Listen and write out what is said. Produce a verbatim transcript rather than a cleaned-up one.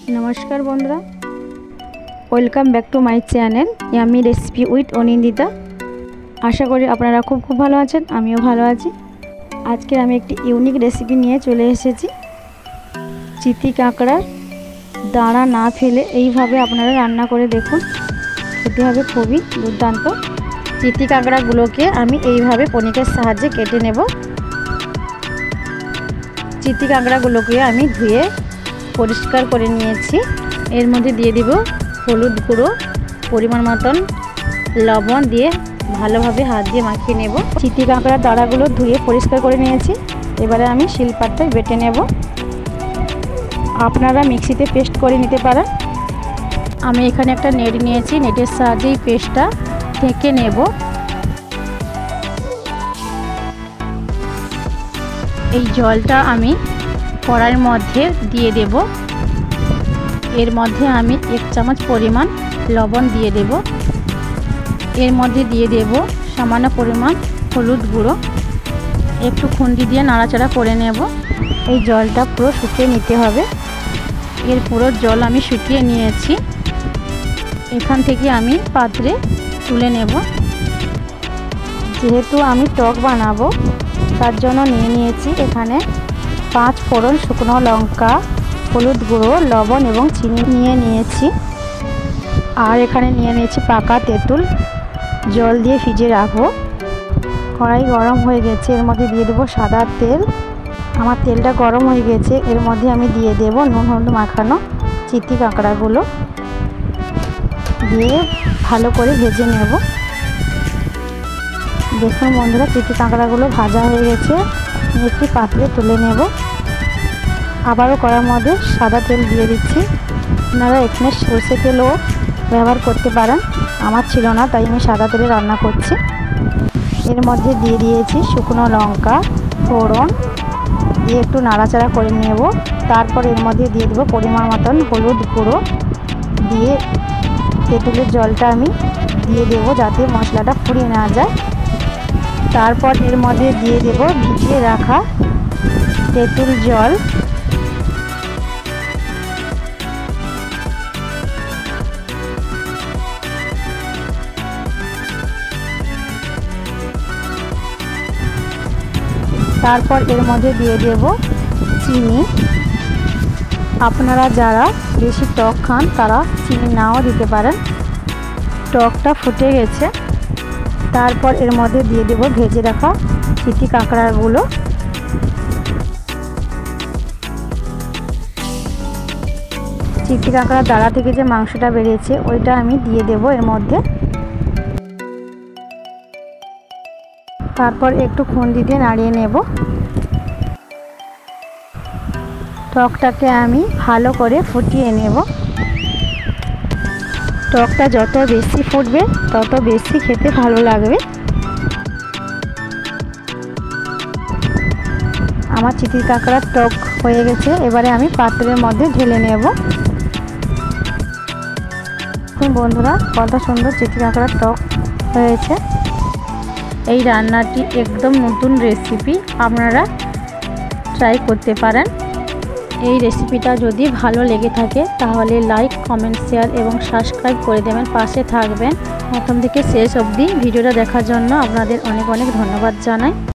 नमस्कार बंधुरा welcome back to my channel yummy recipe with Anindita. आशा करी आपनारा खूब खूब भालो आछेन, आमिओ भालो आछि। आजके आमि एकटी इउनिक रेसिपि निये चले एसेछि। चिति काँकड़ार दाड़ा ना फेले एइभाবে आपनारा रान्ना करे देखुन, खेते होबे खूबই दुर्दान्त। चिति काँकड़ागुलोके आमि एइभाবে पनिकेर साहाज्ये केटे नेब। चिति काँकड़ागुलोके आमि धुए परिष्कार करे निয়েছি। एर मध्य दिए দিব हलुद गुঁড়ো, परिमाण मतन लवण दिए ভালোভাবে हाथ দিয়ে মাখিয়ে নেব। চিতি কাঁকড়ার দাঁড়াগুলো ধুয়ে পরিষ্কার করে নিয়েছি। এবারে আমি শিলপাটায় বেটে নেব। আপনারা মিক্সিতে পেস্ট করে নিতে পারেন। আমি এখানে একটা নেট নিয়েছি, নেটের সাহায্যে এই পেস্টটা ঢেকে নেব। এই জলটা আমি কড়াইয়ের মধ্যে দিয়ে দেব। এর মধ্যে আমি এক চামচ পরিমাণ লবণ দিয়ে দেব। এর মধ্যে দিয়ে দেব সামান্য পরিমাণ হলুদ গুঁড়ো। একটু খুন্তি দিয়ে নাড়াচাড়া করে নেব। এই জলটা পুরো শুকিয়ে নিতে হবে। এর পুরো জল আমি শুকিয়ে নিয়েছি। এখান থেকে আমি পাত্রে তুলে নেব। যেহেতু আমি টক বানাবো তার জন্য নিয়ে নিয়েছি এখানে पाँच फोड़न शुकनो लंका, हलुद गुঁড়ো, लवण एवं चीनी निये निয়েছি। और एखाने निये निয়েছি पाका तेঁতুল। जल दिए ভিজিয়ে রাখবো। কড়াই গরম হয়ে গেছে, এর মধ্যে দিয়ে দেব সাদা তেল। আমার তেলটা গরম হয়ে গেছে, এর মধ্যে আমি দিয়ে দেব নুন হলুদ মাখানো চিতি কাঁকড়াগুলো দিয়ে ভালো করে ভেজে নেব। দেখুন বন্ধুরা, চিতি কাঁকড়াগুলো ভাজা হয়ে গেছে। একটি পাত্রে তুলে নেব। আবারও কড়ার মধ্যে সাদা তেল দিয়ে দিচ্ছি। আপনারা এখানে সরষে তেলও ব্যবহার করতে পারেন, আমার ছিল না তাই আমি সাদা তেলে রান্না করছি। এর মধ্যে দিয়ে দিয়েছি শুকনো লঙ্কা ফোড়ন দিয়ে একটু নাড়াচাড়া করে নেব। তারপর এর মধ্যে দিয়ে দেবো পরিমাণ মতন হলুদ গুঁড়ো দিয়ে তেঁতুলের জলটা আমি দিয়ে দেবো যাতে মশলাটা পুড়িয়ে না যায়। তারপর এর মধ্যে দিয়ে দেব ভিজিয়ে রাখা তেঁতুল জল। তারপর এর মধ্যে দিয়ে দেব চিনি। আপনারা যারা বেশি টক খান তারা চিনি নাও দিতে পারেন। টকটা ফুটে গেছে। তারপর এর মধ্যে দিয়ে দেব ভেজে রাখা চিতি কাঁকড়াগুলো। চিতি কাঁকড়ার দাঁড়া থেকে যে মাংসটা বেরিয়েছে ওইটা আমি দিয়ে দেব এর মধ্যে। তারপর একটু খুন্তি দিয়ে নাড়িয়ে নেব। টকটাকে আমি ভালো করে ফুটিয়ে নেব। টকটা যত বেশি ফুটবে তত বেশি খেতে ভালো লাগবে। আমার চিতি কাঁকড়ার টক হয়ে গেছে, এবারে আমি পাত্রের মধ্যে ঢেলে নেব। বন্ধুরা, কত সুন্দর চিতি কাঁকড়ার টক হয়েছে। এই রান্নাটি একদম নতুন রেসিপি, আপনারা ট্রাই করতে পারেন। এই রেসিপিটা যদি ভালো লেগে থাকে তাহলে লাইক কমেন্ট শেয়ার এবং সাবস্ক্রাইব করে দেবেন, পাশে থাকবেন। প্রথম থেকে শেষ অবধি ভিডিওটা দেখার জন্য আপনাদের অনেক অনেক ধন্যবাদ জানাই।